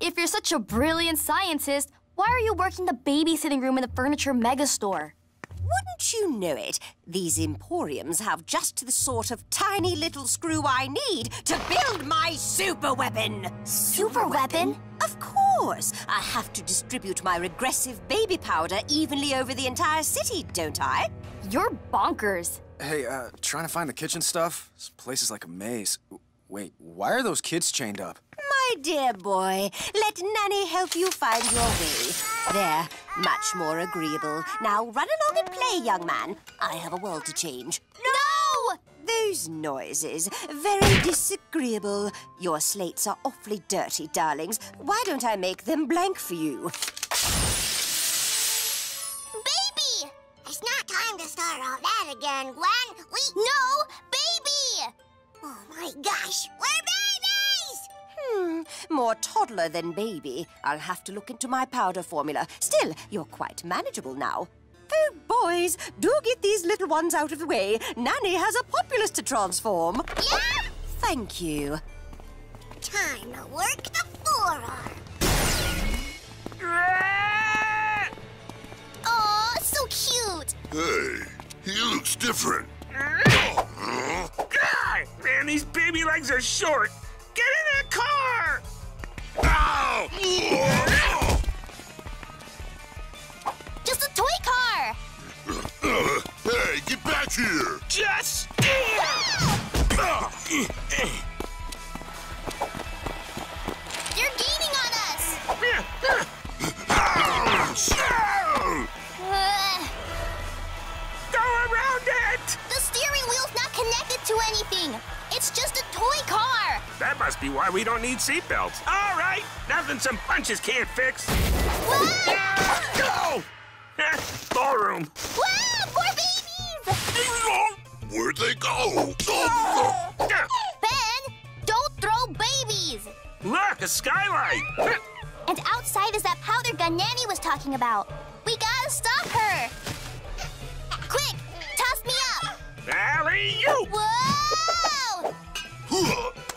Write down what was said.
If you're such a brilliant scientist, why are you working the babysitting room in the furniture megastore? Wouldn't you know it? These emporiums have just the sort of tiny little screw I need to build my super weapon. Super weapon? Of course. I have to distribute my regressive baby powder evenly over the entire city, don't I? You're bonkers. Hey, trying to find the kitchen stuff? This place is like a maze. Wait, why are those kids chained up? My dear boy, let Nanny help you find your way. There, much more agreeable. Now run along and play, young man. I have a world to change. No! Those noises, very disagreeable. Your slates are awfully dirty, darlings. Why don't I make them blank for you? Baby! It's not time to start all that again, Gwen. No! Baby! Oh, my gosh. We're babies! More toddler than baby. I'll have to look into my powder formula. Still, you're quite manageable now. Oh, boys, do get these little ones out of the way. Nanny has a populace to transform. Yeah? Thank you. Time to work the forearm. Aw, so cute! Hey, he looks different. God! Man, these baby legs are short. Get in the car! Ow! Just a toy car! Hey, get back here! Just... You're gaining on us! Go around it! The steering wheel's not connected to anything! It's just a toy car! That must be why we don't need seatbelts. All right, nothing some punches can't fix. Go! Ballroom. Wow, more babies! Where'd they go? Ben, don't throw babies! Look, a skylight. And outside is that powder gun Nanny was talking about. We gotta stop her! Quick, toss me up! Alley-oop! Whoa!